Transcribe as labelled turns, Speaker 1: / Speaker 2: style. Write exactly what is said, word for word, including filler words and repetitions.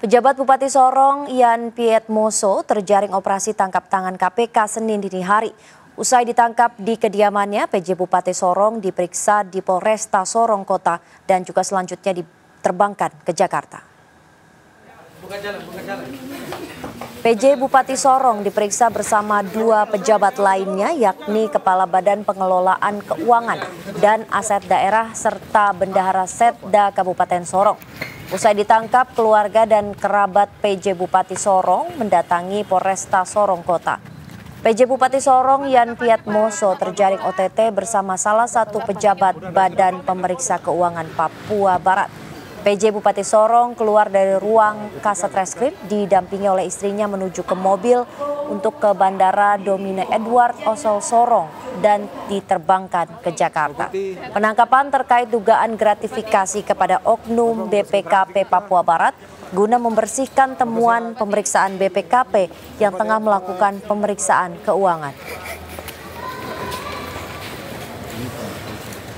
Speaker 1: Pejabat Bupati Sorong, Ian Pietmoso, terjaring operasi tangkap tangan K P K Senin dini hari. Usai ditangkap di kediamannya, P J Bupati Sorong diperiksa di Polresta Sorong Kota dan juga selanjutnya diterbangkan ke Jakarta.
Speaker 2: Buka jalan, buka jalan.
Speaker 1: P J Bupati Sorong diperiksa bersama dua pejabat lainnya, yakni Kepala Badan Pengelolaan Keuangan dan Aset Daerah serta Bendahara Setda Kabupaten Sorong. Usai ditangkap, keluarga dan kerabat P J Bupati Sorong mendatangi Polresta Sorong Kota. P J Bupati Sorong, Ian Pietmoso, terjaring O T T bersama salah satu pejabat Badan Pemeriksa Keuangan Papua Barat. P J Bupati Sorong keluar dari ruang Kasatreskrim didampingi oleh istrinya menuju ke mobil untuk ke Bandara Domine Edward Osel Sorong dan diterbangkan ke Jakarta. Penangkapan terkait dugaan gratifikasi kepada oknum B P K P Papua Barat guna membersihkan temuan pemeriksaan B P K P yang tengah melakukan pemeriksaan keuangan.